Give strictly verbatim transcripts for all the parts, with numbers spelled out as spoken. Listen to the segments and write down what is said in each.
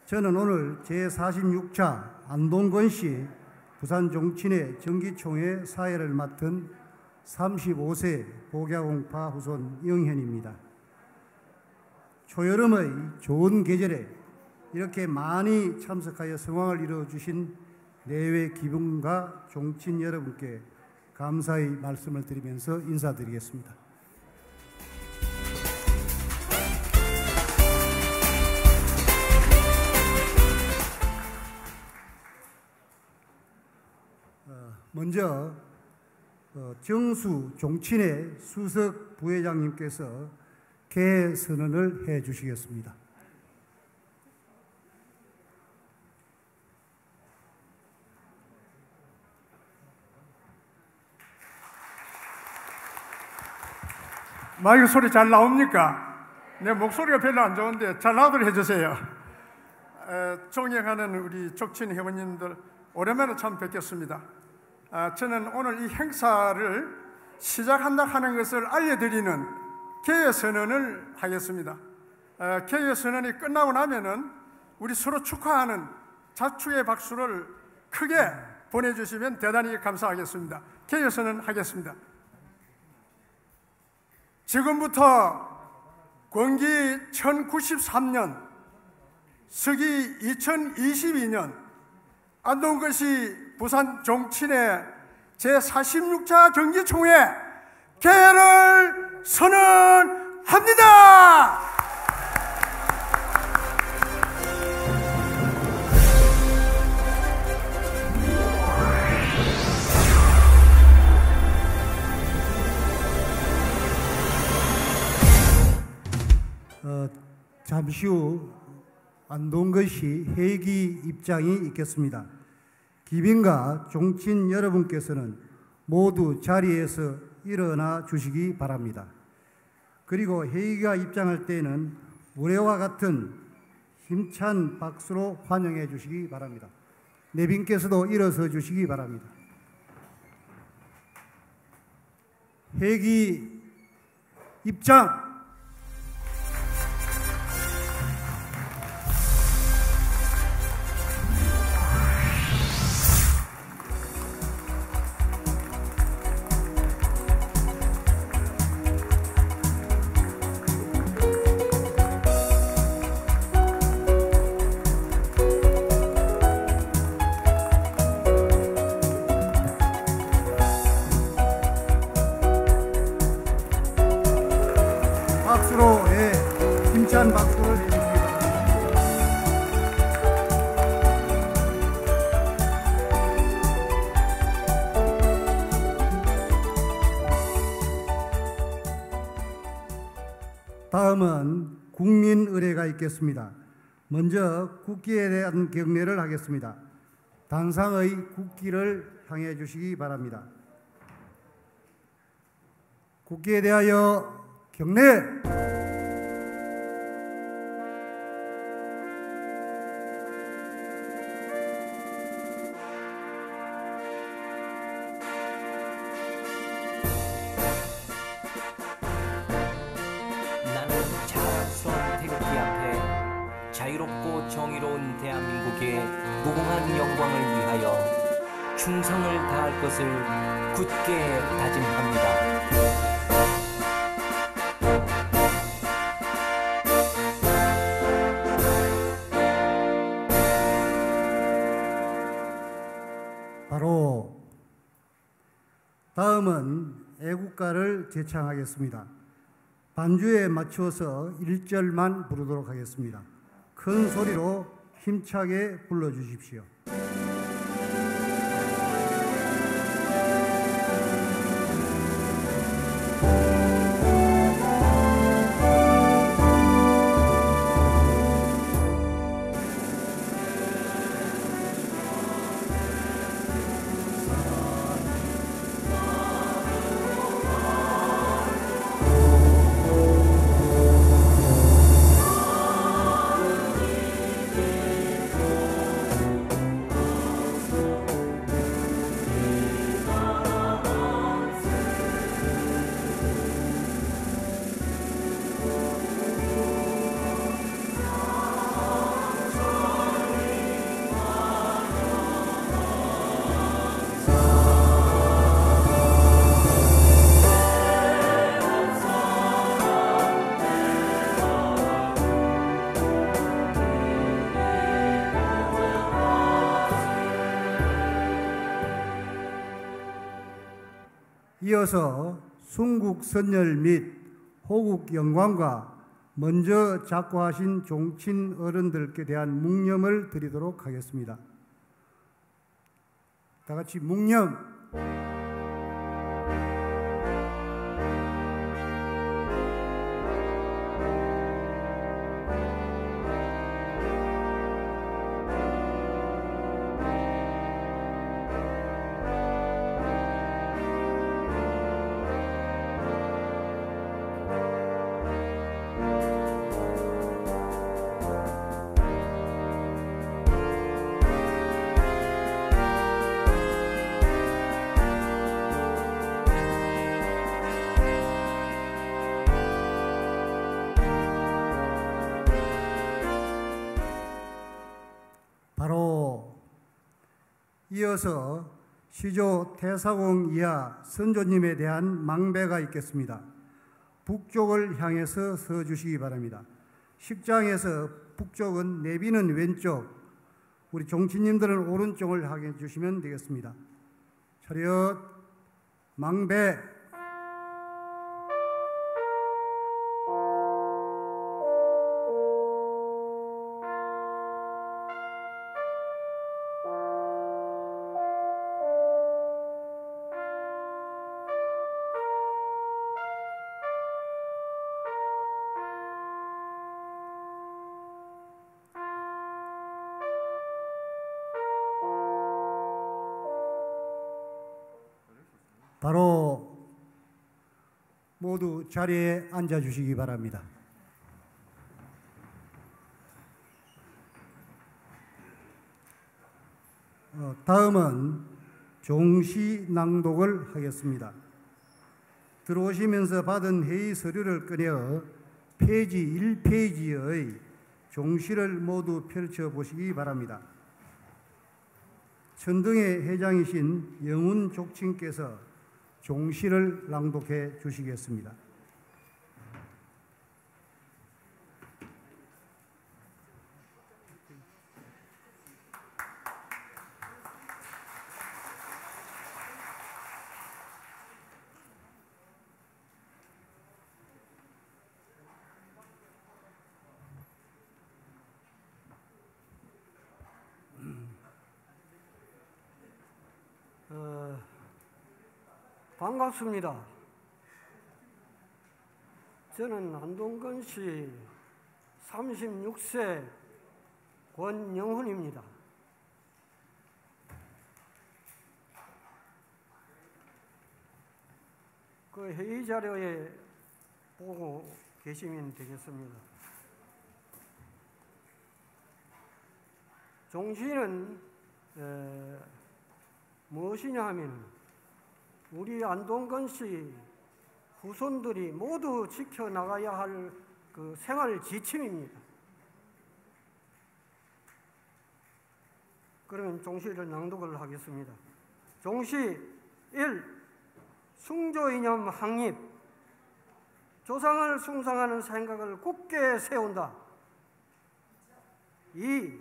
저는 오늘 제사십육 차 안동건시 부산종친회 정기총회 사회를 맡은 삼십오 세 복야공파 후손 영현입니다. 초여름의 좋은 계절에 이렇게 많이 참석하여 성황을 이루어주신 내외 기분과 종친 여러분께 감사의 말씀을 드리면서 인사드리겠습니다. 먼저 정수 종친회 수석 부회장님께서 개회 선언을 해 주시겠습니다. 마이크 소리 잘 나옵니까? 내 목소리가 별로 안 좋은데 잘 나오도록 해주세요. 에, 존경하는 우리 족친 회원님들, 오랜만에 참 뵙겠습니다. 아, 저는 오늘 이 행사를 시작한다 하는 것을 알려드리는 개회 선언을 하겠습니다. 아, 개회 선언이 끝나고 나면은 우리 서로 축하하는 자축의 박수를 크게 보내주시면 대단히 감사하겠습니다. 개회 선언 하겠습니다. 지금부터 권기 천구십삼 년, 서기 이천이십이 년 안동건시 부산 종친회 제사십육 차 정기총회 개회를 선언합니다. 어, 잠시 후 안동건시 회기 입장이 있겠습니다. 기빈과 종친 여러분께서는 모두 자리에서 일어나 주시기 바랍니다. 그리고 회의가 입장할 때에는 우레와 같은 힘찬 박수로 환영해 주시기 바랍니다. 내빈께서도 일어서 주시기 바랍니다. 회기 입장! 박수로, 예, 힘찬 박수를 해주시기 바랍니다. 다음은 국민의례가 있겠습니다. 먼저 국기에 대한 경례를 하겠습니다. 단상의 국기를 향해 주시기 바랍니다. 국기에 대하여 경례! 나는 자랑스러운 태극기 앞에 자유롭고 정의로운 대한민국의 무궁한 영광을 위하여 충성을 다할 것을 굳게 다짐합니다. 바로 다음은 애국가를 제창하겠습니다. 반주에 맞추어서 일 절만 부르도록 하겠습니다. 큰 소리로 힘차게 불러주십시오. 이어서 순국 선열 및 호국 영광과 먼저 작고하신 종친 어른들께 대한 묵념을 드리도록 하겠습니다. 다 같이 묵념. 바로 이어서 시조 태사공 이하 선조님에 대한 망배가 있겠습니다. 북쪽을 향해서 서 주시기 바랍니다. 식장에서 북쪽은 내비는 왼쪽, 우리 종친님들은 오른쪽을 하게 해주시면 되겠습니다. 차렷 망배. 바로 모두 자리에 앉아 주시기 바랍니다. 어, 다음은 종시 낭독을 하겠습니다. 들어오시면서 받은 회의 서류를 꺼내 페이지 일 페이지의 종시를 모두 펼쳐 보시기 바랍니다. 천등의 회장이신 영훈 족친께서 종시를 낭독해 주시겠습니다. 어, 반갑습니다. 저는 안동건시 삼십육 세 권영훈입니다. 그 회의 자료에 보고 계시면 되겠습니다. 종시는 에, 무엇이냐 하면 우리 안동건시 후손들이 모두 지켜나가야 할 그 생활 지침입니다. 그러면 종시를 낭독을 하겠습니다. 종시 일. 숭조이념 확립. 조상을 숭상하는 생각을 굳게 세운다. 이.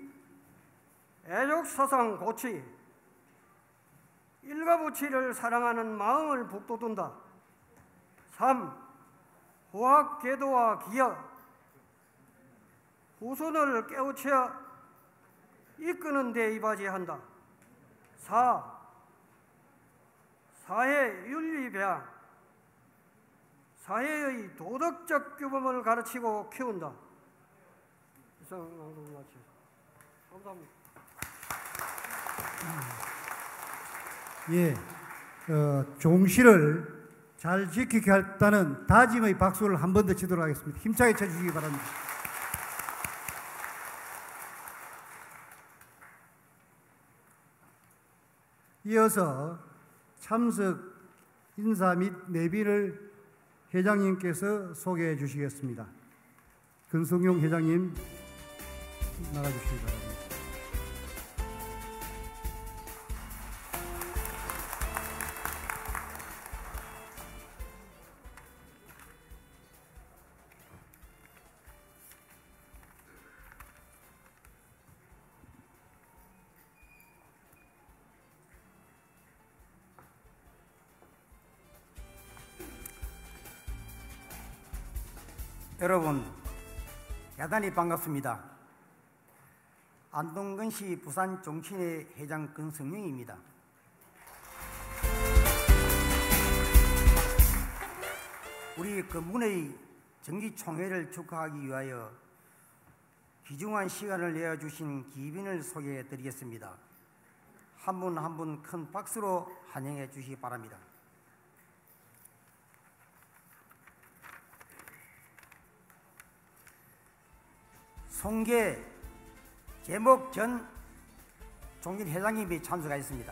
애족사상 고치. 일가부치를 사랑하는 마음을 북돋운다. 삼. 후학 계도와 기여. 후손을 깨우쳐 이끄는 데 이바지한다. 사. 사회 윤리 배양. 사회의 도덕적 규범을 가르치고 키운다. 이상 낭독 마치겠습니다. 감사합니다. 예, 어, 종시를 잘 지키게 했다는 다짐의 박수를 한 번 더 치도록 하겠습니다. 힘차게 쳐주시기 바랍니다. 이어서 참석 인사 및 내비를 회장님께서 소개해 주시겠습니다. 근성용 회장님 나가주시기 바랍니다. 여러분 대단히 반갑습니다. 안동건시 부산 종친회 회장 권성영입니다. 우리 건문의 정기총회를 축하하기 위하여 귀중한 시간을 내어주신 기빈을 소개해 드리겠습니다. 한 분 한 분 큰 박수로 환영해 주시기 바랍니다. 송계 제목 전 종진 회장님이 참석하였습니다.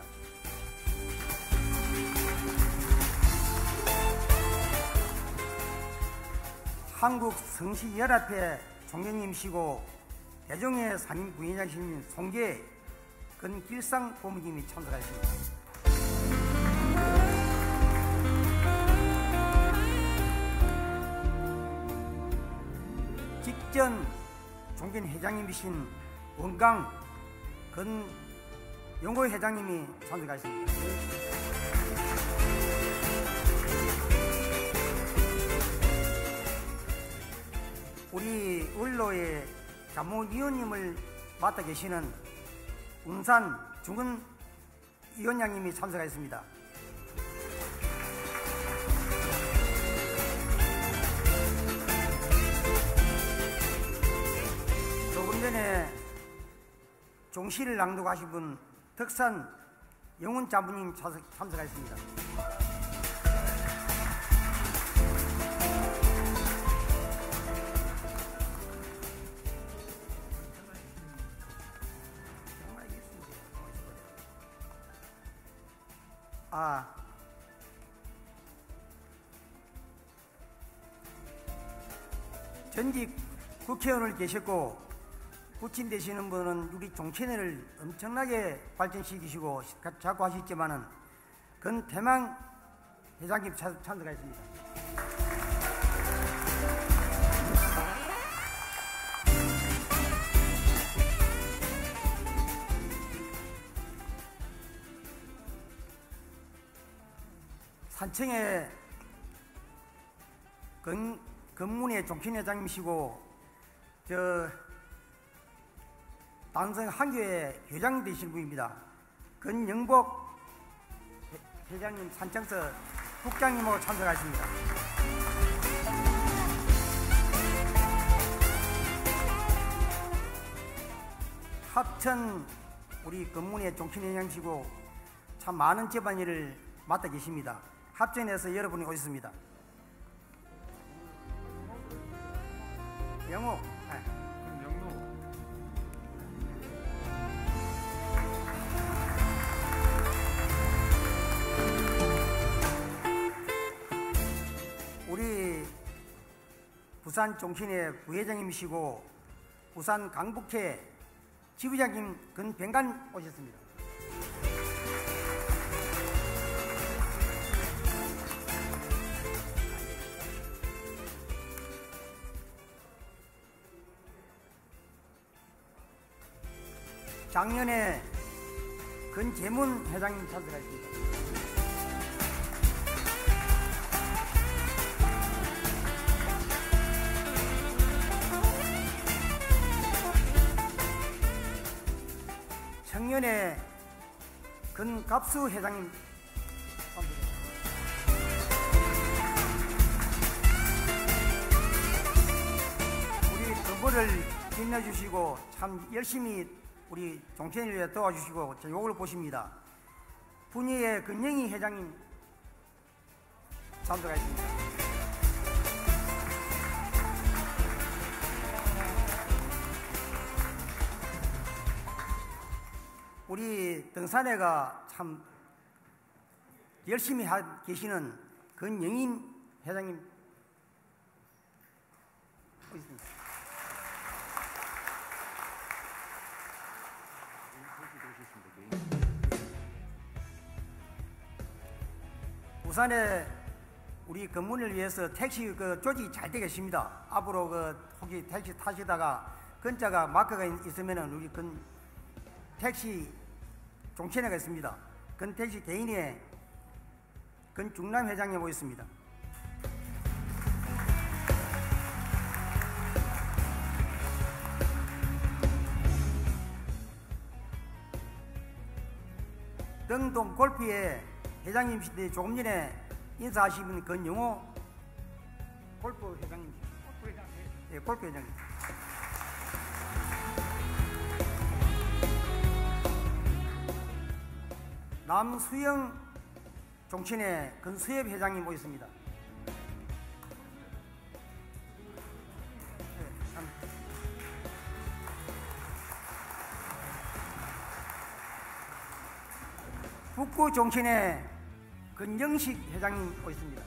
한국성시연합회 총장님이시고 대종회 상임 부회장이신 송계 건길상 고문님이 참석하였습니다. 직전 종진 회장님이신 원강 건 연구 회장님이 참석하셨습니다. 우리 원로의 자문위원님을 맡아 계시는 운산 중근 위원장님이 참석하였습니다. 조금 전에 종시를 낭독하신 분 덕산 영훈 자부님 참석하였습니다. 아, 전직 국회의원을 계셨고 부친 되시는 분은 우리 종친회를 엄청나게 발전시키시고 자꾸 하셨지만은 건 대망 회장님 참석하였습니다. 산청의 건, 건문의 종친회장님이시고 저 단성 한교회 회장 되신 분입니다. 건영복 회장님 산청서 국장님으로 참석하십니다. 합천 우리 건문의 종친회장이시고 참 많은 집안일을 맡아 계십니다. 합천에서 여러분이 오셨습니다. 영호, 우리 부산 종친회 부회장님이시고 부산 강북회 지부장님 건병간 오셨습니다. 작년에 건재문 회장님 참석하셨습니다. 청년에 건갑수 회장님 우리 건보를 빛내주시고 참 열심히 우리 종친회를 위해 도와주시고 제 요걸 보십니다. 분위의 건영희 회장님 참석하셨습니다. 우리 등산회가 참 열심히 하, 계시는 건영인 회장님 있습니다. 부산에 우리 건문을 위해서 택시 그 조직이 잘 되겠습니다. 앞으로 그 혹시 택시 타시다가 근자가 마크가 있으면은 우리 건 택시 종친회가 있습니다. 건 택시 개인의 건 중남 회장님 오셨습니다. 등동 골프의 회장님이신데 조금 전에 인사하신 분 권영호 골프 회장님. 골프 회장님. 예, 골프 회장님. 남수영 종친회 근수협 회장님 모셨습니다. 북구 종친회 근영식 회장님 모셨습니다.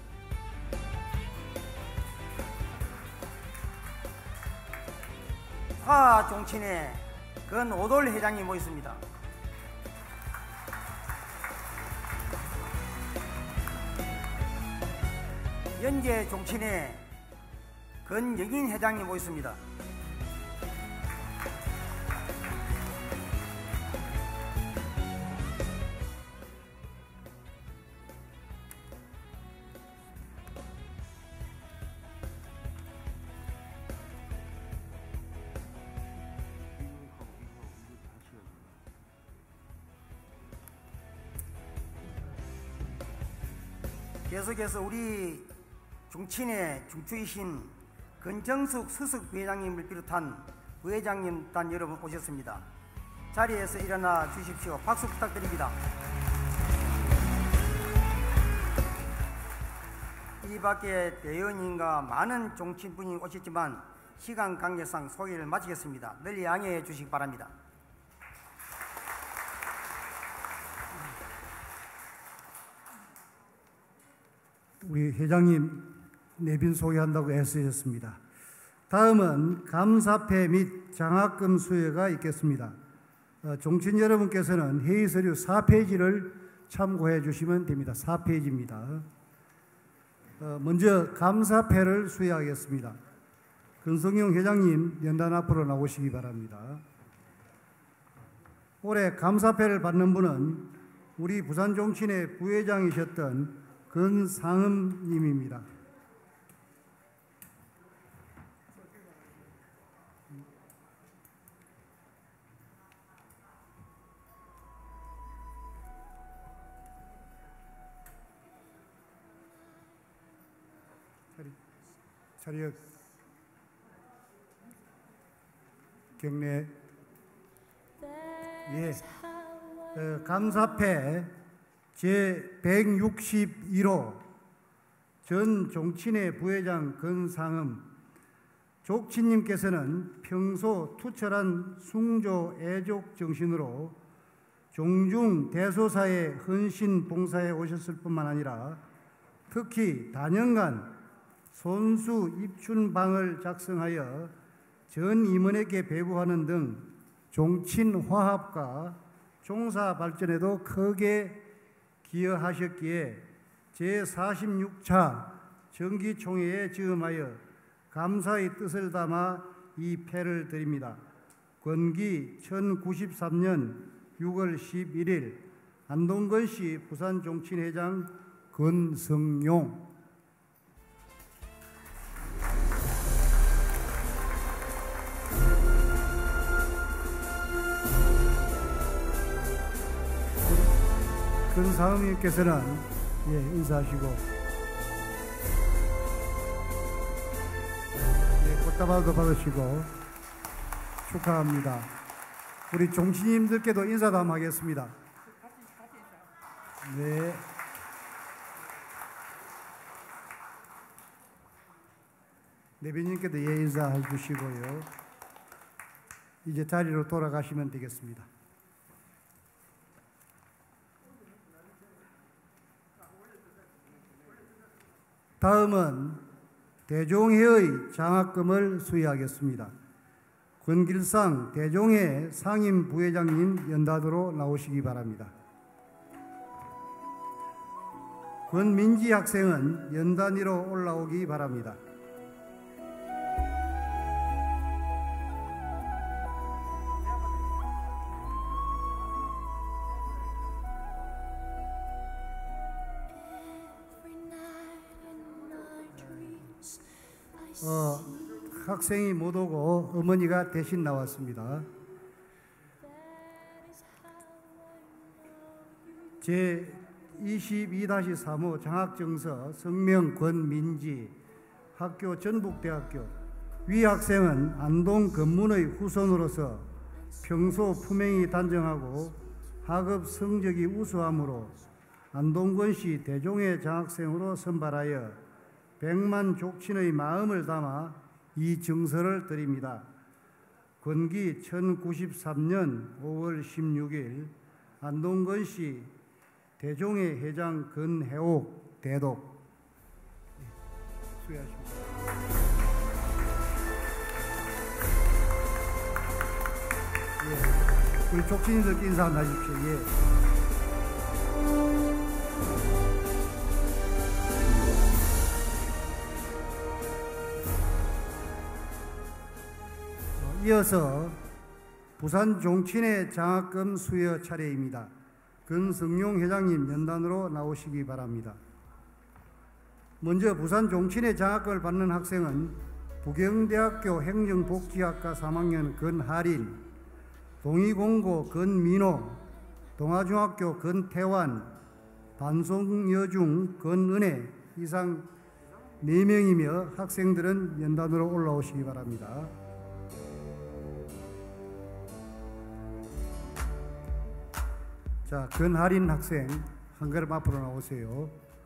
화 종친회 근오돌 회장님 모셨습니다. 연계 종친회 근영인 회장님 모셨습니다. 계속해서 우리 종친회 중추이신 근정숙 수석 부회장님을 비롯한 부회장님단 여러분 오셨습니다. 자리에서 일어나 주십시오. 박수 부탁드립니다. 이 밖에 대의원님과 많은 종친분이 오셨지만 시간 관계상 소개를 마치겠습니다. 늘 양해해 주시기 바랍니다. 우리 회장님 내빈 소개한다고 애쓰셨습니다. 다음은 감사패 및 장학금 수여가 있겠습니다. 어, 종친 여러분께서는 회의 서류 사 페이지를 참고해 주시면 됩니다. 사 페이지입니다. 어, 먼저 감사패를 수여하겠습니다. 근성용 회장님 연단 앞으로 나오시기 바랍니다. 올해 감사패를 받는 분은 우리 부산종친회 부회장이셨던 근상흠님입니다. 자리, 자리에 경례. 예, 어, 감사패 제백육십일 호 전 종친회 부회장 근상흠 족친님께서는 평소 투철한 숭조 애족 정신으로 종중 대소사에 헌신 봉사해 오셨을 뿐만 아니라 특히 다년간 손수 입춘방을 작성하여 전 임원에게 배부하는 등 종친 화합과 종사 발전에도 크게 기여하셨기에 제사십육 차 정기총회에 지음하여 감사의 뜻을 담아 이 패를 드립니다. 권기 천구십삼 년 유월 십일일 안동건시 부산종친회장 권성용. 근사음님께서는 예, 인사하시고, 예, 꽃다발도 받으시고 축하합니다. 우리 종친님들께도 인사담 하겠습니다. 네. 내빈님께도 예, 인사해 주시고요. 이제 자리로 돌아가시면 되겠습니다. 다음은 대종회의 장학금을 수여하겠습니다. 권길상 대종회 상임 부회장님 연단으로 나오시기 바랍니다. 권민지 학생은 연단 위로 올라오기 바랍니다. 어, 학생이 못 오고 어머니가 대신 나왔습니다. 제이십이 다시 삼 호 장학증서 성명 권민지 학교 전북대학교 위 학생은 안동 검문의 후손으로서 평소 품행이 단정하고 학업 성적이 우수하므로 안동권시 대종의 장학생으로 선발하여 백만 족친의 마음을 담아 이 증서를 드립니다. 권기 천구십삼 년 오월 십육일 안동권시 대종의 회장 근해옥 대독. 수고하십니다. 예, 우리 족친이들 인사 한번 하십시오. 예. 이어서 부산 종친회 장학금 수여 차례입니다. 근성용 회장님 연단으로 나오시기 바랍니다. 먼저 부산 종친회 장학금을 받는 학생은 부경대학교 행정복지학과 삼 학년 근하린, 동의공고 근민호, 동아중학교 근태환, 반송여중 근은혜 이상 네 명이며 학생들은 연단으로 올라오시기 바랍니다. 자, 근하린 학생 한 걸음 앞으로 나오세요.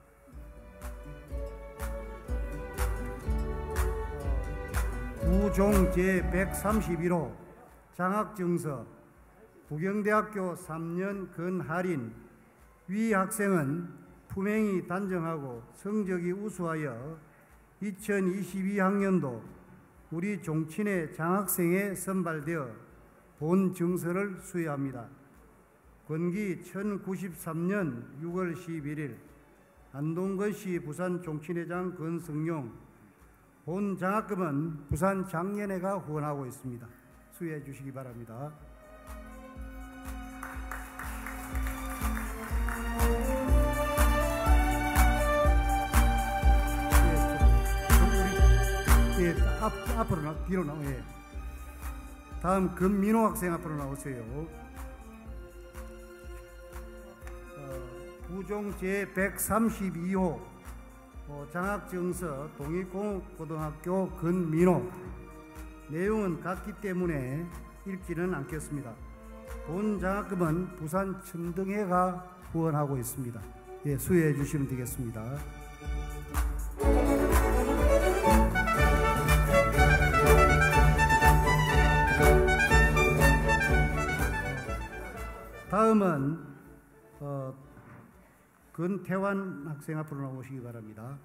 우종 제백삼십일 호 장학증서 부경대학교 삼 년 근하린 위 학생은 품행이 단정하고 성적이 우수하여 이천이십이 학년도 우리 종친회 장학생에 선발되어 본 증서를 수여합니다. 권기 천구십삼 년 유월 십일일 안동권시 부산 종친회장 근성용. 본 장학금은 부산 장년회가 후원하고 있습니다. 수여해 주시기 바랍니다. 예, 예, 앞, 앞으로 나, 뒤로 나오. 예. 다음 금민호 학생 앞으로 나오세요. 부종 제백삼십이 호 어, 장학증서 동익공고등학교 근민호. 내용은 같기 때문에 읽지는 않겠습니다. 본 장학금은 부산 천등회가 후원하고 있습니다. 예, 수여해 주시면 되겠습니다. 다음은 어, 근태환 학생 앞으로 나오시기 바랍니다.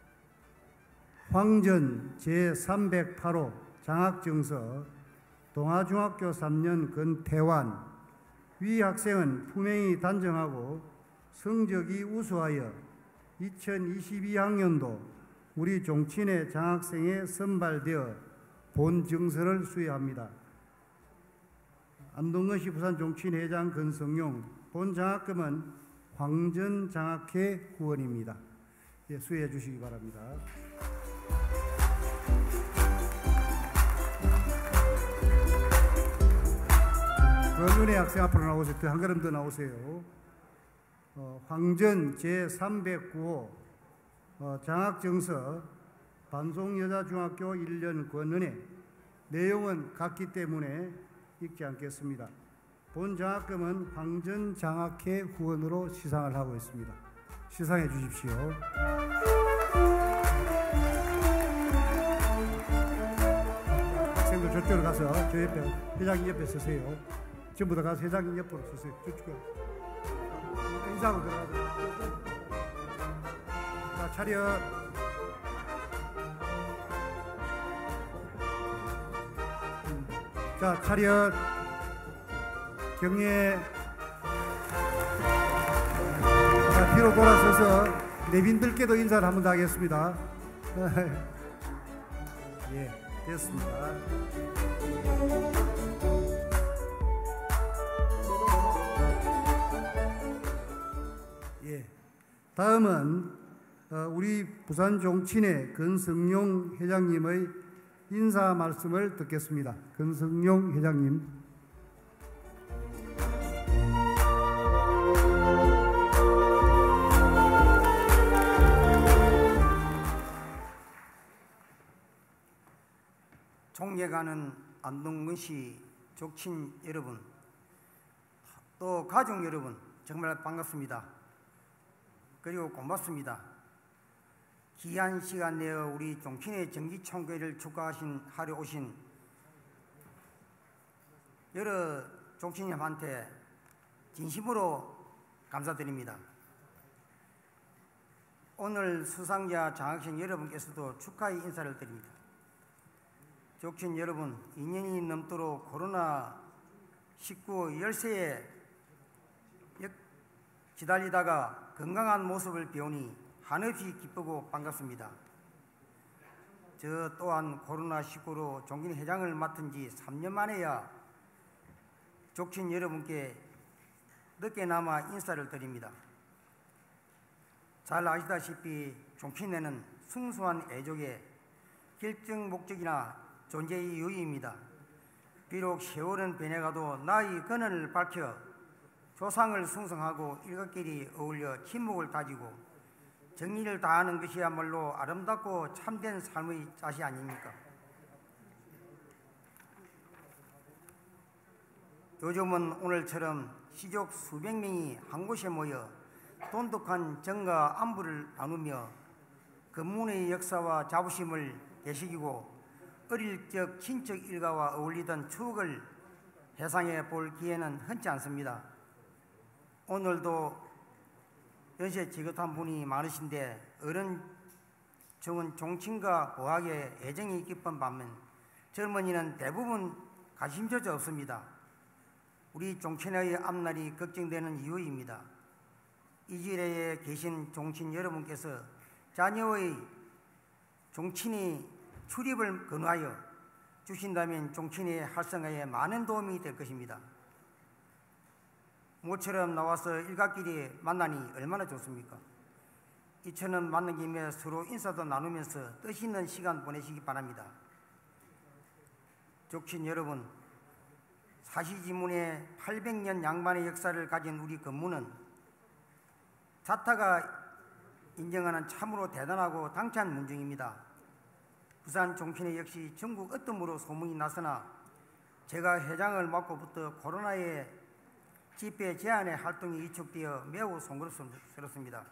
황전 제삼백팔 호 장학증서 동아중학교 삼 년 근태환. 위 학생은 품행이 단정하고 성적이 우수하여 이천이십이 학년도 우리 종친회 장학생에 선발되어 본 증서를 수여합니다. 안동권시 부산 종친회장 근성용. 본 장학금은 황전 장학회 후원입니다. 예, 수여해 주시기 바랍니다. 권은혜 학생 앞으로 나오세요. 한 걸음 더 나오세요. 어, 황전 제삼백구 호 어, 장학증서 반송여자중학교 일 년 권은혜. 내용은 같기 때문에 읽지 않겠습니다. 본 장학금은 황전 장학회 후원으로 시상을 하고 있습니다. 시상해 주십시오. 학생들 저쪽으로 가서 저 옆에 회장님 옆에 서세요. 전부 다 가서 회장님 옆으로 서세요. 저쪽으로 인사하고 들어가세요. 자, 차렷. 음. 자, 차렷. 경례. 자, 뒤로 돌아서서 내빈들께도 인사를 한 번 더 하겠습니다. 예, 됐습니다. 예, 다음은 우리 부산 종친회 근성용 회장님의 인사 말씀을 듣겠습니다. 근성용 회장님. 존경하는 안동근 씨 족친 여러분, 또 가족 여러분, 정말 반갑습니다. 그리고 고맙습니다. 귀한 시간 내어 우리 종친의 정기총회를 축하하신 하러 오신 여러 종친님한테 진심으로 감사드립니다. 오늘 수상자 장학생 여러분께서도 축하의 인사를 드립니다. 족친 여러분, 이 년이 넘도록 코로나 십구 열세에 기다리다가 건강한 모습을 배우니 한없이 기쁘고 반갑습니다. 저 또한 코로나 십구로 종긴 회장을 맡은 지 삼 년 만에야 족친 여러분께 늦게나마 인사를 드립니다. 잘 아시다시피 종친회는 순수한 애족의 결정 목적이나 존재의 이유입니다. 비록 세월은 변해가도 나의 근원을 밝혀 조상을 숭상하고 일가끼리 어울려 친목을 다지고 정의를 다하는 것이야말로 아름답고 참된 삶의 자시 아닙니까? 요즘은 오늘처럼 시족 수백 명이 한 곳에 모여 돈독한 정과 안부를 나누며 근문의 역사와 자부심을 되새기고 어릴 적 친척 일가와 어울리던 추억을 회상해 볼 기회는 흔치 않습니다. 오늘도 연세 지긋한 분이 많으신데 어른 중은 종친과 보학에 애정이 깊은 반면 젊은이는 대부분 관심조차 없습니다. 우리 종친의 앞날이 걱정되는 이유입니다. 이 지대에 계신 종친 여러분께서 자녀의 종친이 출입을 권하여 주신다면 종친의 활성화에 많은 도움이 될 것입니다. 모처럼 나와서 일가끼리 만나니 얼마나 좋습니까? 이처럼 만난 김에 서로 인사도 나누면서 뜻있는 시간 보내시기 바랍니다. 족친 여러분, 사시지문의 팔백 년 양반의 역사를 가진 우리 건무는 자타가 인정하는 참으로 대단하고 당찬 문중입니다. 부산 종친회 역시 전국 어뜸으로 소문이 났으나 제가 회장을 맡고부터 코로나의 집회 제한의 활동이 위축되어 매우 송구스럽습니다.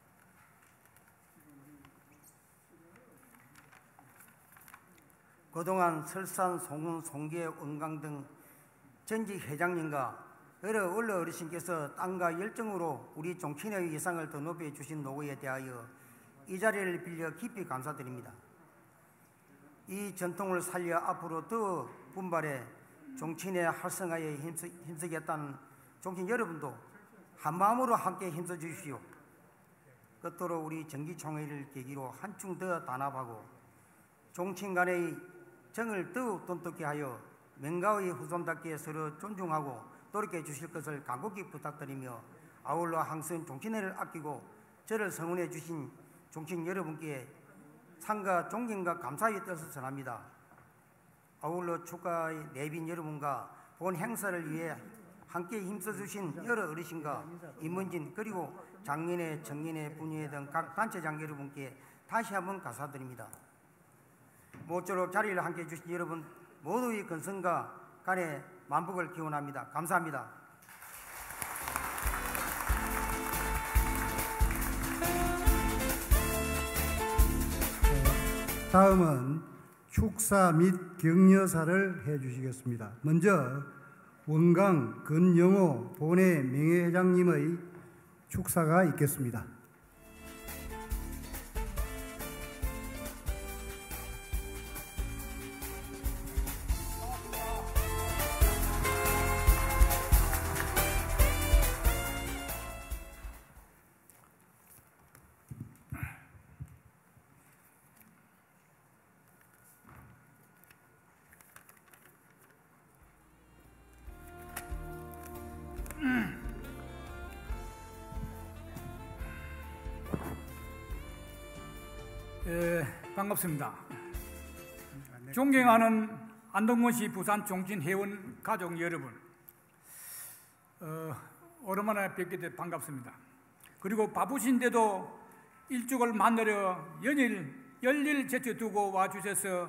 그동안 설산, 송은, 송계, 원강 등 전직 회장님과 여러 원로 어르신께서 땀과 열정으로 우리 종친회의 예상을 더 높여주신 노고에 대하여 이 자리를 빌려 깊이 감사드립니다. 이 전통을 살려 앞으로 더 분발해 종친회 활성화에 힘쓰, 힘쓰겠다는 종친 여러분도 한마음으로 함께 힘써 주십시오. 끝으로 우리 정기총회를 계기로 한층 더 단합하고 종친 간의 정을 더욱 돈독히 하여 명가의 후손답게 서로 존중하고 노력해 주실 것을 간곡히 부탁드리며 아울러 항상 종친회를 아끼고 저를 성원해 주신 종친 여러분께 상과 존경과 감사의 뜻을 전합니다. 아울러 축가의 내빈 여러분과 본 행사를 위해 함께 힘써주신 여러 어르신과 임원진 그리고 장년회, 청년회, 분회회 등 각 단체장 여러분께 다시 한번 감사드립니다. 모쪼록 자리를 함께 해주신 여러분 모두의 건승과 간의 만복을 기원합니다. 감사합니다. 다음은 축사 및 격려사를 해주시겠습니다. 먼저 원강 근영호 본회 명예회장님의 축사가 있겠습니다. 예, 반갑습니다. 존경하는 안동군시 부산 종친회원 가족 여러분, 어, 오랜만에 뵙게 돼 반갑습니다. 그리고 바쁘신데도 일족을 만나려 연일 열일 제쳐두고 와주셔서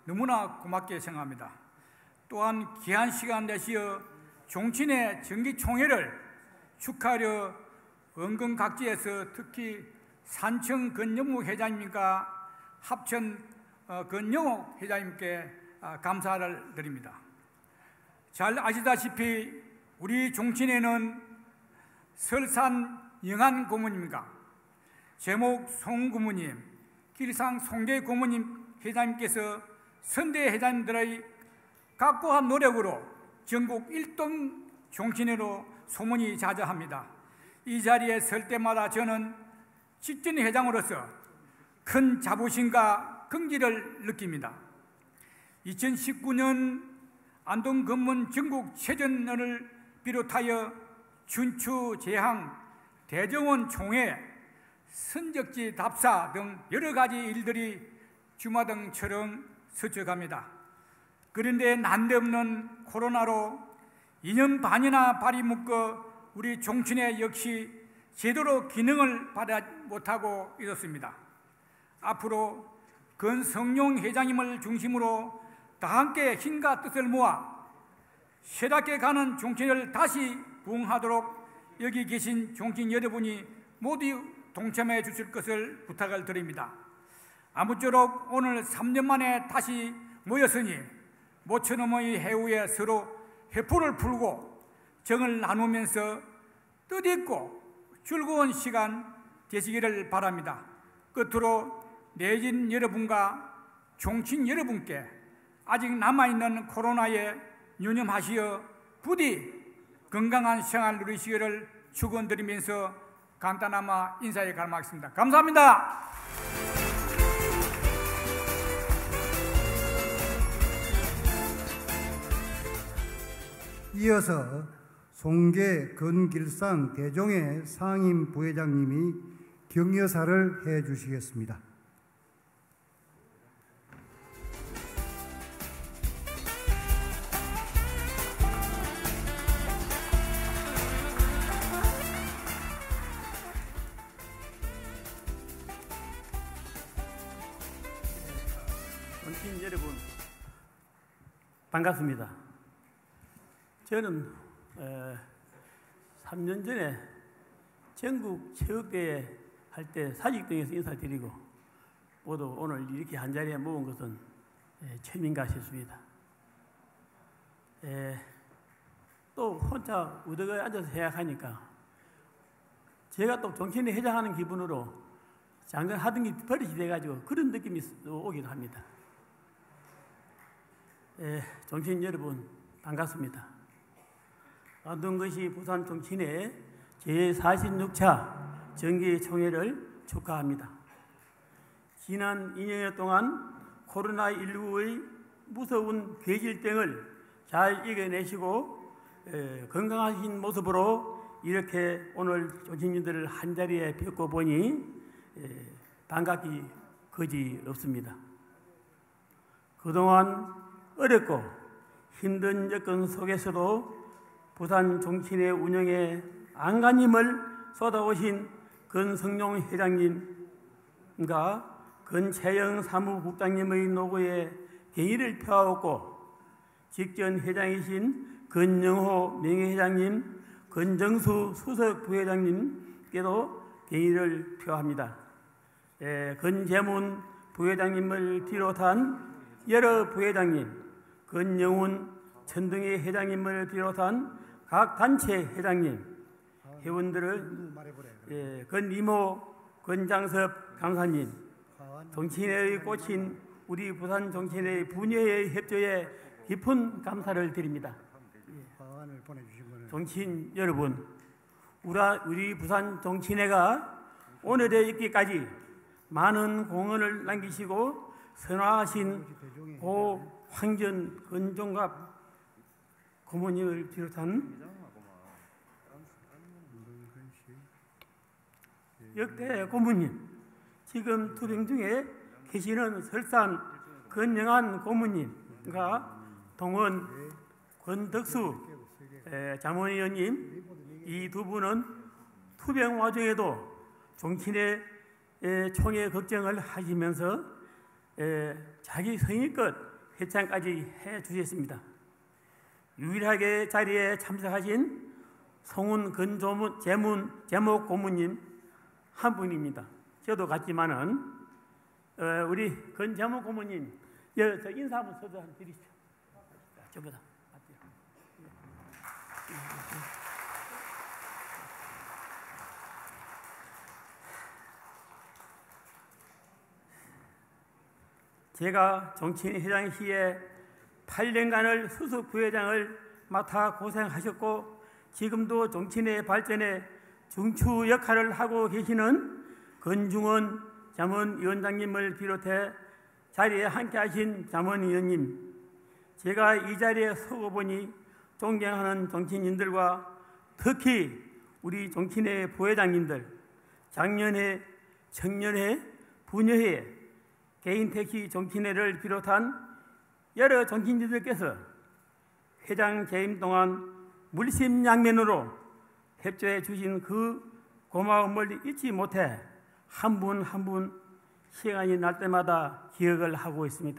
너무나 고맙게 생각합니다. 또한 귀한 시간 내시어 종친의 정기총회를 축하하려 원근각지에서 특히 산청 건영무 회장님과 합천 건영옥 회장님께 감사를 드립니다. 잘 아시다시피 우리 종친회는 설산 영한 고모님과 제목 송 고모님, 길상 송계 고모님 회장님께서 선대 회장님들의 각고한 노력으로 전국 일 등 종친회로 소문이 자자합니다. 이 자리에 설 때마다 저는 직전 회장으로서 큰 자부심과 긍지를 느낍니다. 이천십구 년 안동 건문 전국 체전을 비롯하여 춘추, 제항, 대정원 총회, 선적지 답사 등 여러 가지 일들이 주마등처럼 스쳐갑니다. 그런데 난데없는 코로나로 이 년 반이나 발이 묶어 우리 종친회 역시 제대로 기능을 받아 못하고 있었습니다. 앞으로 건성용 회장님을 중심으로 다 함께 힘과 뜻을 모아 새롭게 가는 종친회를 다시 부흥하도록 여기 계신 종친 여러분이 모두 동참해 주실 것을 부탁을 드립니다. 아무쪼록 오늘 삼 년 만에 다시 모였으니 모처럼의 해후에 서로 회포를 풀고 정을 나누면서 뜻있고 즐거운 시간 되시기를 바랍니다. 끝으로 내진 여러분과 종친 여러분께 아직 남아있는 코로나에 유념하시어 부디 건강한 생활 누리시기를 축원드리면서 간단하마 인사에 감사하겠습니다. 감사합니다. 이어서 송계 건길상 대종회 상임 부회장님이 격려사를 해 주시겠습니다. 원팀 여러분 반갑습니다. 저는 에, 삼 년 전에 전국 체육대회 할 때 사직동에서 인사드리고 모두 오늘 이렇게 한자리에 모은 것은 에, 처음인가 싶습니다. 에, 또 혼자 우덕에 앉아서 생각하니까 제가 또 종친회 회장하는 기분으로 장관 하던 게 버릇이 돼가지고 그런 느낌이 오기도 합니다. 에, 종친 여러분 반갑습니다. 안동거시 부산 종친회 제사십육 차 정기총회를 축하합니다. 지난 이 년여 동안 코로나십구의 무서운 괴질병을 잘 이겨내시고 에, 건강하신 모습으로 이렇게 오늘 종친님들을 한자리에 뵙고 보니 에, 반갑기 거지 없습니다. 그동안 어렵고 힘든 여건 속에서도 부산 종친회 운영에 안간힘을 쏟아오신 건성용 회장님과 건채영 사무국장님의 노고에 경의를 표하고 직전 회장이신 건영호 명예회장님, 건정수 수석 부회장님께도 경의를 표합니다. 예, 건재문 부회장님을 비롯한 여러 부회장님, 건영훈 천등희 회장님을 비롯한 각 단체 회장님, 회원들을 예, 건이모, 건장섭 강사님, 종친회의 꽃인 우리 부산 종친회 분야의 협조에 깊은 감사를 드립니다. 종친 여러분, 우리 부산 종친회가 오늘에 있기까지 많은 공헌을 남기시고 선화하신 고 황전 건종갑 고모님을 비롯한 역대 고모님, 지금 투병 중에 계시는 설산 건영한 고모님과 동원 권덕수 자문위원님, 이 두 분은 투병 와중에도 종친회 총회 걱정을 하시면서 자기 성의껏 회창까지 해 주셨습니다. 유일하게 자리에 참석하신 송은 근조문 제문 제목 고문님 한 분입니다. 저도 같지만은 어, 우리 근제목 고문님, 여, 저 인사 한번 서도 한번 드리시죠. 전부 다. 제가 정치인 회장 시에 팔 년간을 수석 부회장을 맡아 고생하셨고 지금도 정치인의 발전에 중추 역할을 하고 계시는 건중원 자문위원장님을 비롯해 자리에 함께하신 자문위원님, 제가 이 자리에 서고 보니 존경하는 정치인들과 특히 우리 정치인의 부회장님들, 작년에, 청년회, 부녀회, 개인택시 정치인회를 비롯한 여러 정치인들께서 회장 재임 동안 물심양면으로 협조해 주신 그 고마움을 잊지 못해 한 분 한 분 시간이 날 때마다 기억을 하고 있습니다.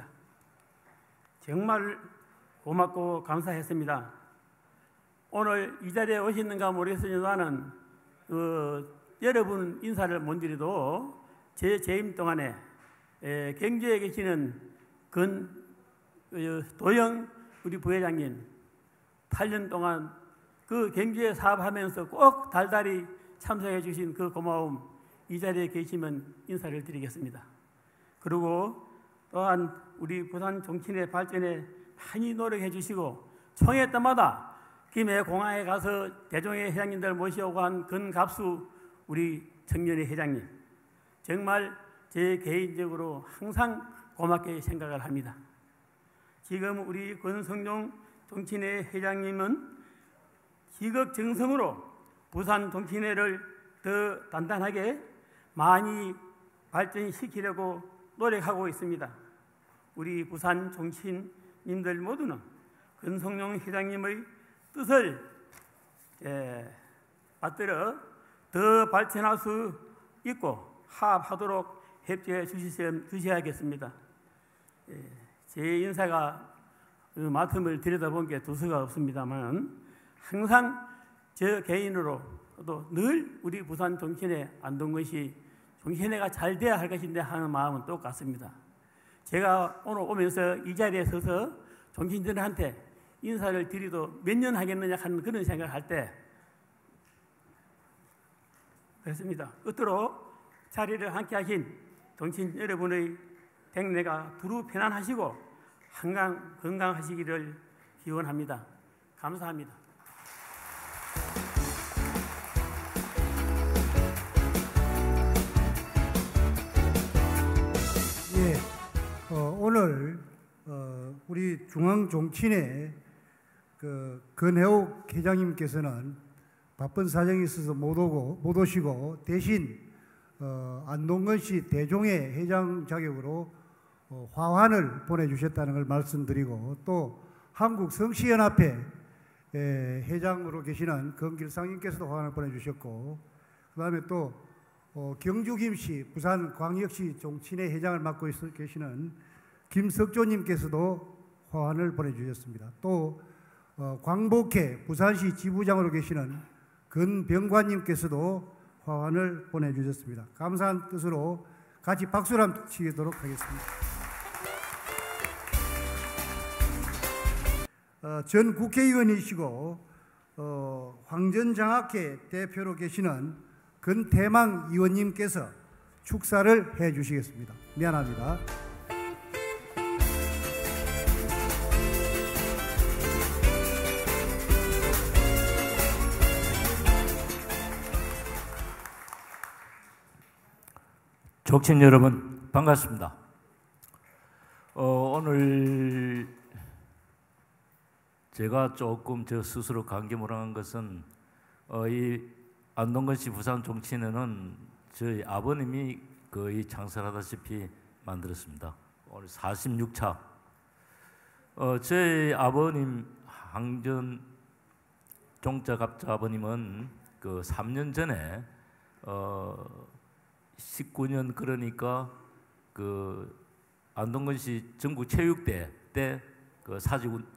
정말 고맙고 감사했습니다. 오늘 이 자리에 오셨는가 모르겠습니다만 그 여러분 인사를 못 드려도 제 재임 동안에 에, 경주에 계시는 근 어, 도영 우리 부회장님 팔 년 동안 그 경주에 사업하면서 꼭 달달이 참석해 주신 그 고마움 이 자리에 계시면 인사를 드리겠습니다. 그리고 또한 우리 부산 정치인의 발전에 많이 노력해 주시고 총회 때마다 김해 공항에 가서 대종회 회장님들 모시고 한 근갑수 우리 청년회 회장님, 정말 제 개인적으로 항상 고맙게 생각을 합니다. 지금 우리 권성용 정치인회 회장님은 지극정성으로 부산 정치인회를 더 단단하게 많이 발전시키려고 노력하고 있습니다. 우리 부산 정치인님들 모두는 권성용 회장님의 뜻을 에, 받들어 더 발전할 수 있고 화합하도록 협조해 주셔야겠습니다. 예, 제 인사가 그 말씀을 들여다본 게 두서가 없습니다만 항상 저 개인으로 또 늘 우리 부산 정치인회 안동건 시 정치인회가 잘 돼야 할 것인데 하는 마음은 똑같습니다. 제가 오늘 오면서 이 자리에 서서 정치인들한테 인사를 드리도 몇 년 하겠느냐 하는 그런 생각을 할 때 그렇습니다. 끝으로 자리를 함께 하신 정치인 여러분의 백내가 두루 편안하시고 항상 건강하시기를 기원합니다. 감사합니다. 예, 어, 오늘 어, 우리 중앙정치인회 그 권혜옥 회장님께서는 바쁜 사정이 있어서 못 오고 못 오시고 대신 어, 안동건시 대종회 회장 자격으로 어, 화환을 보내주셨다는 걸 말씀드리고 또 한국 성시연합회 에, 회장으로 계시는 건길상님께서도 화환을 보내주셨고 그 다음에 또 어, 경주 김씨 부산 광역시 정치인회 회장을 맡고 있어 계시는 김석조님께서도 화환을 보내주셨습니다. 또 어, 광복회 부산시 지부장으로 계시는 건병관님께서도 화환을 보내주셨습니다. 감사한 뜻으로 같이 박수를 한번 치도록 하겠습니다. 어, 전 국회의원이시고 어, 황전장학회 대표로 계시는 건태망 의원님께서 축사를 해 주시겠습니다. 미안합니다. 정치인 여러분 반갑습니다. 어, 오늘 제가 조금 저 스스로 감개무량한 것은 어, 이 안동건시 부산 정치인회는 저희 아버님이 거의 창설하다시피 만들었습니다. 오늘 사십육 차. 어, 저희 아버님 항전 종자갑자 아버님은 그 삼 년 전에 어, 십구 년 그러니까 그 안동건시 전국체육대 때 그 사직 운,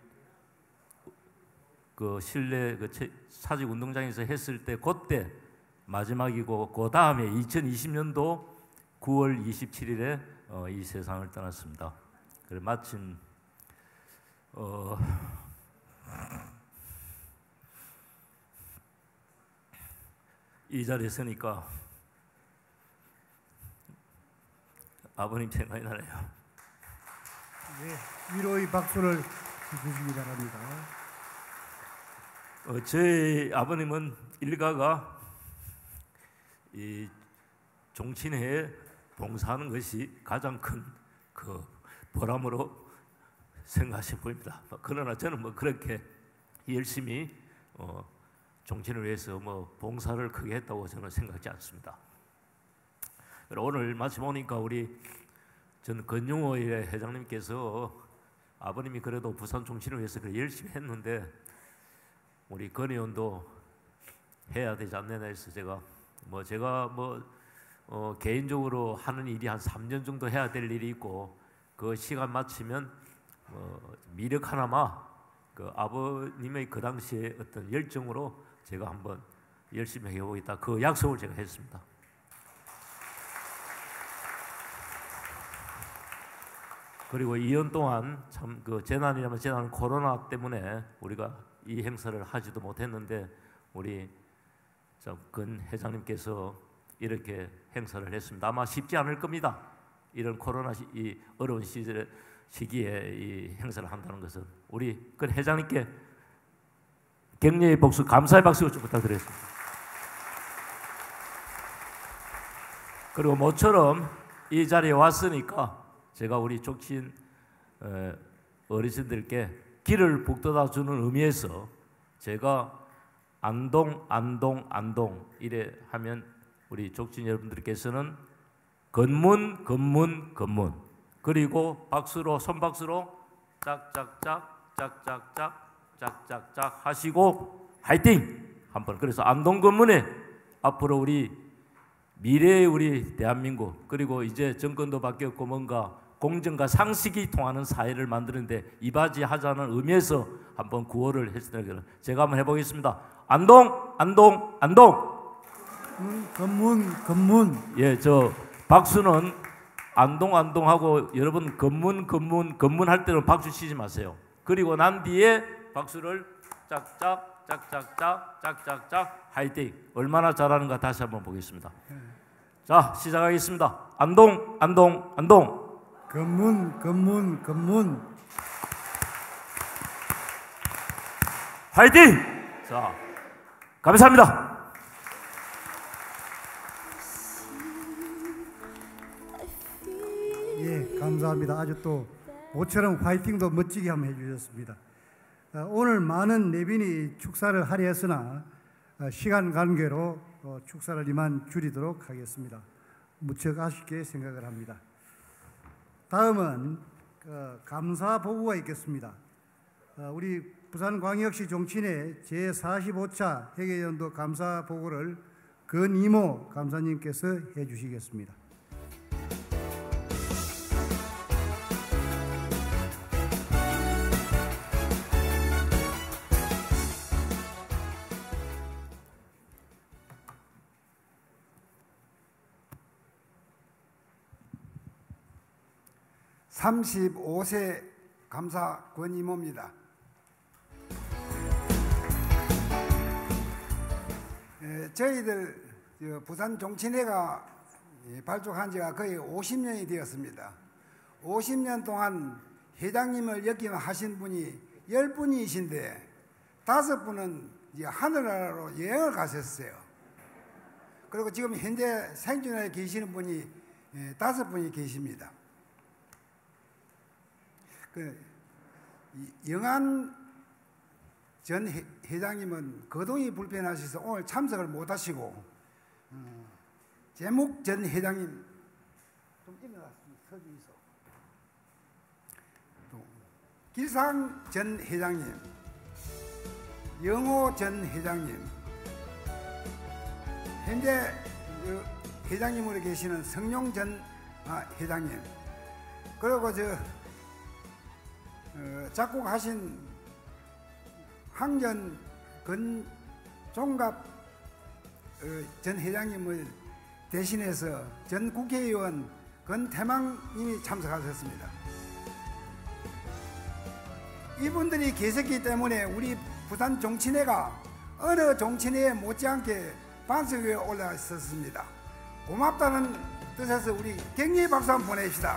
그 실내 그 사직 운동장에서 했을 때 그때 마지막이고 그 다음에 이천이십 년도 구월 이십칠일에 어, 이 세상을 떠났습니다. 그래 마침 어, 이 자리에 서니까 아버님 생각이 나네요. 네, 위로의 박수를 주시기 바랍니다. 어, 저희 아버님은 일가가 이 종친회에 봉사하는 것이 가장 큰 그 보람으로 생각하시고 보입니다. 그러나 저는 뭐 그렇게 열심히 어, 종친을 위해서 뭐 봉사를 크게 했다고 저는 생각하지 않습니다. 오늘 마침 오니까 우리 전 건용호의 회장님께서 아버님이 그래도 부산 종친을 위해서 그래 열심히 했는데 우리 건 의원도 해야 되지 않느냐 해서 제가 뭐 제가 뭐 어 개인적으로 하는 일이 한 삼 년 정도 해야 될 일이 있고 그 시간 마치면 어 미력 하나마 그 아버님의 그 당시에 어떤 열정으로 제가 한번 열심히 해보겠다 그 약속을 제가 했습니다. 그리고 이 년 동안 참 그 재난이라면 재난 코로나 때문에 우리가 이 행사를 하지도 못했는데 우리 건 회장님께서 이렇게 행사를 했습니다. 아마 쉽지 않을 겁니다. 이런 코로나 시, 이 어려운 시절 시기에 이 행사를 한다는 것은 우리 건 회장님께 격려의 박수, 감사의 박수 좀 부탁드리겠습니다. 그리고 모처럼 이 자리에 왔으니까 제가 우리 족친 어르신들께 길을 북돋아 주는 의미에서 제가 안동 안동 안동 이래 하면 우리 족친 여러분들께서는 건문 건문 건문 그리고 박수로 손박수로 짝짝짝 짝짝짝 짝짝짝 하시고 화이팅 한번 그래서 안동 건문에 앞으로 우리 미래의 우리 대한민국 그리고 이제 정권도 바뀌었고 뭔가 공정과 상식이 통하는 사회를 만드는데 이바지하자는 의미에서 한번 구호를 했으니까 제가 한번 해보겠습니다. 안동, 안동, 안동. 음, 건문, 건문. 예, 저 박수는 안동, 안동 하고 여러분 건문, 건문, 건문 할 때는 박수 치지 마세요. 그리고 난 뒤에 박수를 짝짝, 짝짝짝, 짝짝짝, 화이팅. 얼마나 잘하는가 다시 한번 보겠습니다. 자, 시작하겠습니다. 안동, 안동, 안동. 건문, 건문, 건문. 화이팅! 자, 감사합니다. 예, 감사합니다. 아주 또 모처럼 화이팅도 멋지게 한번 해주셨습니다. 어, 오늘 많은 내빈이 축사를 하려 했으나 어, 시간 관계로 어, 축사를 이만 줄이도록 하겠습니다. 무척 아쉽게 생각을 합니다. 다음은 어, 감사 보고가 있겠습니다. 어, 우리 부산광역시 종친회 제사십오 차 회계연도 감사 보고를 건이모 감사님께서 해주시겠습니다. 삼십오 세 감사 권이모입니다. 에, 저희들 부산 종친회가 발족한 지가 거의 오십 년이 되었습니다. 오십 년 동안 회장님을 역임하신 분이 열 분이신데 다섯 분은 이제 하늘나라로 여행을 가셨어요. 그리고 지금 현재 생존에 계시는 분이 다섯 분이 계십니다. 그 영안 전 회, 회장님은 거동이 불편하셔서 오늘 참석을 못하시고 어, 제목 전 회장님 좀 일어났습니다. 서주이소. 또 길상 전 회장님, 영호 전 회장님, 현재 회장님으로 계시는 성룡 전 회장님, 그리고 저 어, 어, 작곡하신 항전 건종갑 어, 전 회장님을 대신해서 전 국회의원 건태망님이 참석하셨습니다. 이분들이 계셨기 때문에 우리 부산 종친회가 어느 종친회에 못지않게 반석 위에 올라 있었습니다. 고맙다는 뜻에서 우리 격려의 박수 한번 보내십시다.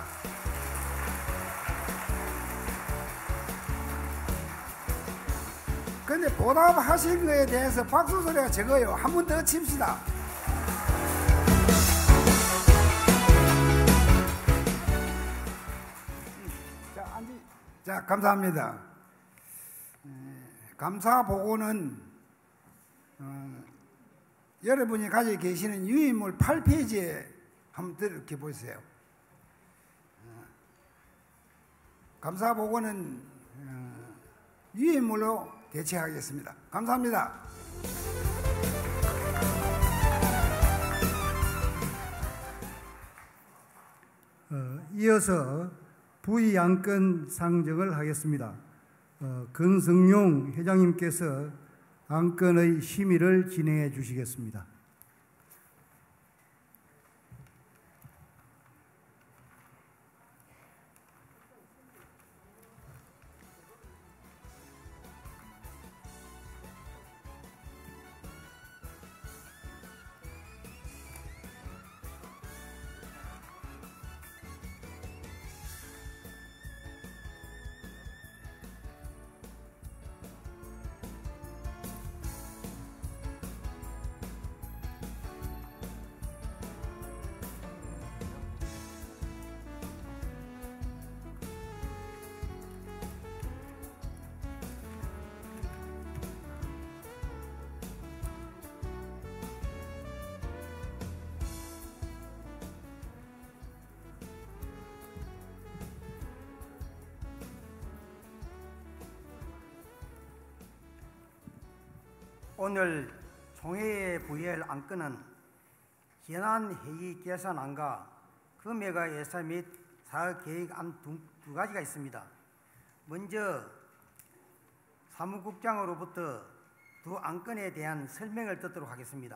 근데 보답하신 거에 대해서 박수 소리가 적어요. 한 번 더 칩시다. 자, 앉으. 자, 감사합니다. 감사 보고는 어, 여러분이 가지고 계시는 유인물 팔 페이지에 한번 이렇게 보세요. 어, 감사 보고는 어, 유인물로 대체하겠습니다. 감사합니다. 어, 이어서 부의 안건 상정을 하겠습니다. 어, 건성용 회장님께서 안건의 심의를 진행해 주시겠습니다. 오늘 총회에 부의할 안건은 현안회의 계산안과 금액의 예산 및 사업 계획안 두, 두 가지가 있습니다. 먼저 사무국장으로부터 두 안건에 대한 설명을 듣도록 하겠습니다.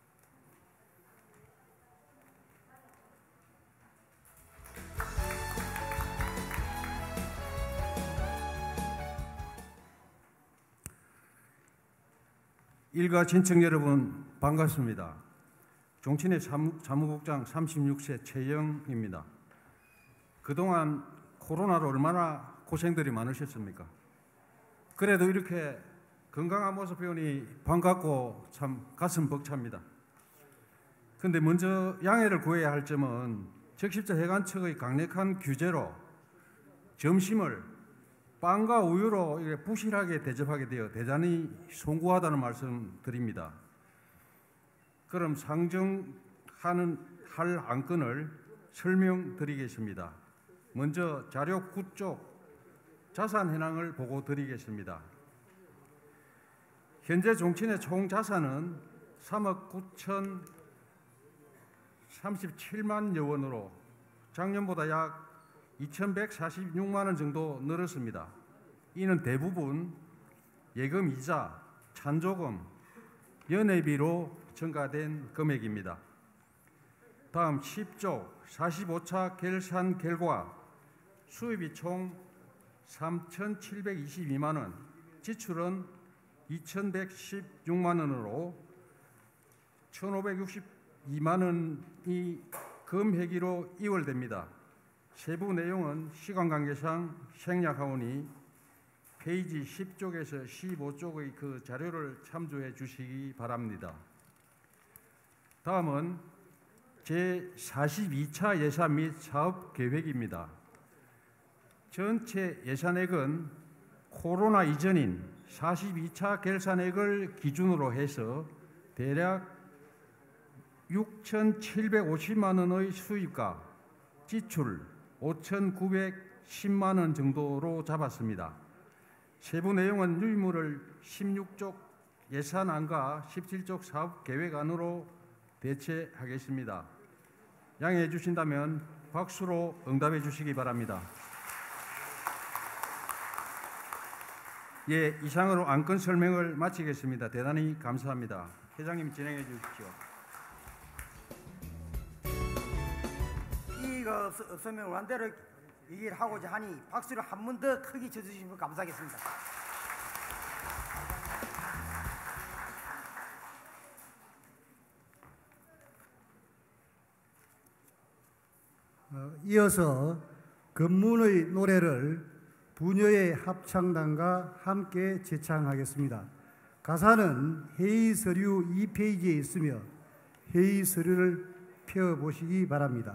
일가 친척 여러분 반갑습니다. 종친회 사무, 사무국장 삼십육 세 최영입니다. 그동안 코로나로 얼마나 고생들이 많으셨습니까? 그래도 이렇게 건강한 모습 보니 반갑고 참 가슴 벅찹니다. 그런데 먼저 양해를 구해야 할 점은 적십자 회관 측의 강력한 규제로 점심을 빵과 우유로 이렇게 부실하게 대접하게 되어 대단히 송구하다는 말씀 드립니다. 그럼 상정하는 할 안건을 설명드리겠습니다. 먼저 자료 구 쪽 자산 현황을 보고 드리겠습니다. 현재 종친의 총 자산은 삼억 구천삼십칠만여 원으로 작년보다 약 이천백사십육만 원 정도 늘었습니다. 이는 대부분 예금 이자, 찬조금, 연회비로 증가된 금액입니다. 다음 십 쪽 사십오 차 결산 결과 수입이 총 삼천칠백이십이만 원, 지출은 이천백십육만 원으로 천오백육십이만 원이 금회기로 이월됩니다. 세부 내용은 시간 관계상 생략하오니 페이지 십 쪽에서 십오 쪽의 그 자료를 참조해 주시기 바랍니다. 다음은 제사십이 차 예산 및 사업 계획입니다. 전체 예산액은 코로나 이전인 사십이 차 결산액을 기준으로 해서 대략 육천칠백오십만 원의 수입과 지출 오천구백십만 원 정도로 잡았습니다. 세부 내용은 유의물을 십육 쪽 예산안과 십칠 쪽 사업계획안으로 대체하겠습니다. 양해해 주신다면 박수로 응답해 주시기 바랍니다. 예, 이상으로 안건 설명을 마치겠습니다. 대단히 감사합니다. 회장님 진행해 주십시오. 이의가 없, 없으면 원대로 얘기를 하고자 하니 박수를 한 번 더 크게 쳐주시면 감사하겠습니다. 어, 이어서 검문의 노래를 부녀의 합창단과 함께 제창하겠습니다. 가사는 회의 서류 이 페이지에 있으며 회의 서류를 펴보시기 바랍니다.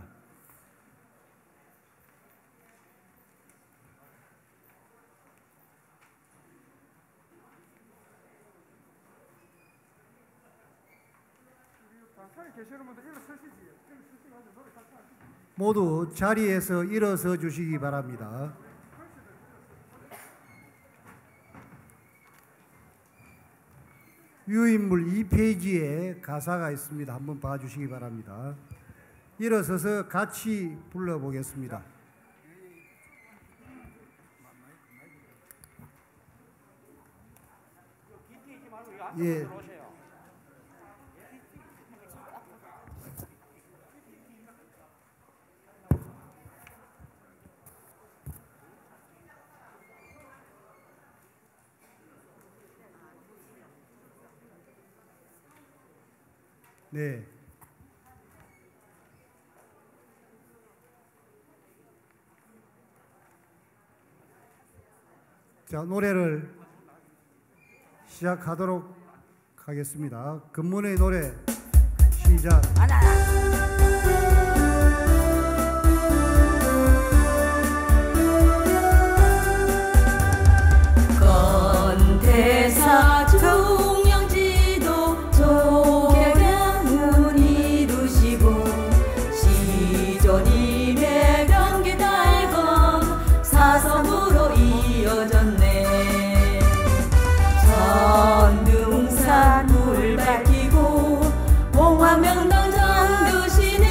모두 자리에서 일어서 주시기 바랍니다. 유인물 이 페이지에 가사가 있습니다. 한번 봐주시기 바랍니다. 일어서서 같이 불러보겠습니다. 예. 네. 자, 노래를 시작하도록 하겠습니다. 검문의 노래 시작. 건대사 종영지도 조경은 이루시고 시조님의 명기달검 사성으로 이어졌네. 전능산 물 밝히고 봉화명당 전두시니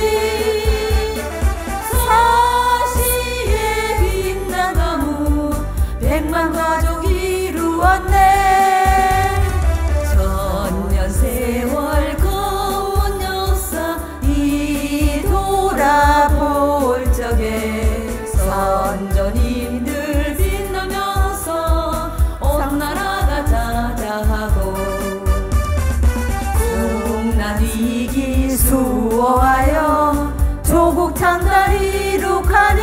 사시에 빛난 나무 백만 가족 이루었네. 천년 세월 검은 역사 이 돌아볼 적에 선조님들 빛나면서 온 나라가 자자하고 국난 위기 수호하여 조국 창달 이룩하니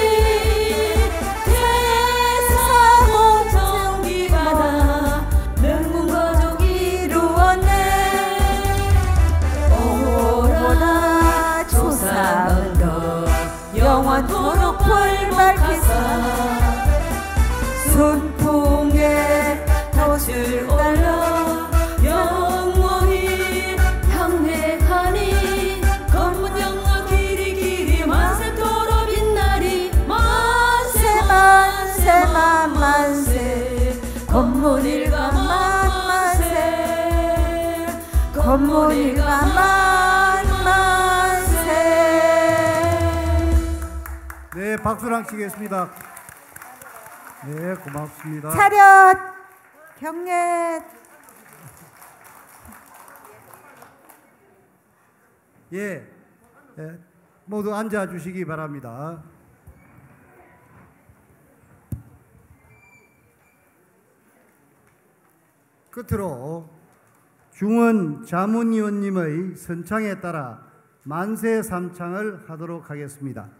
대사공 정기받아 명문가족 이루었네. 오라 조상언덕 영원토록 벌박해서 순풍에 덫을 올려 영원히 향내하니 검문 영어 길이 길이 만세토록 빛나리. 만세 만세 만만세 검문 일가 만만세 검문 일가 만만세. 네, 박수랑 치겠습니다. 네, 고맙습니다. 차렷 경례. 예, 예, 모두 앉아 주시기 바랍니다. 끝으로 중원 자문위원님의 선창에 따라 만세 삼창을 하도록 하겠습니다.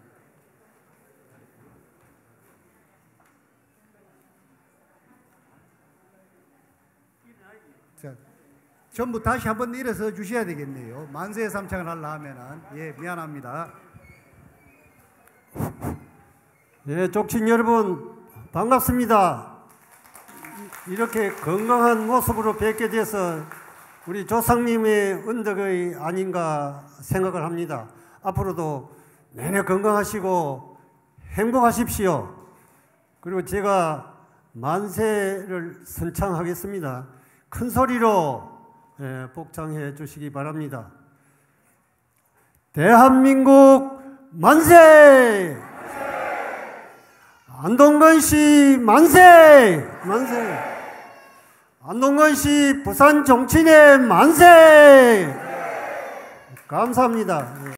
자, 전부 다시 한번 일어서 주셔야 되겠네요. 만세 삼창을 하려 하면은. 예, 미안합니다. 예, 족친 여러분 반갑습니다. 이렇게 건강한 모습으로 뵙게 돼서 우리 조상님의 은덕이 아닌가 생각을 합니다. 앞으로도 내내 건강하시고 행복하십시오. 그리고 제가 만세를 선창하겠습니다. 큰 소리로 예, 복창해 주시기 바랍니다. 대한민국 만세! 안동건 씨 만세! 만세! 안동건 시 부산 종친회 만세! 감사합니다.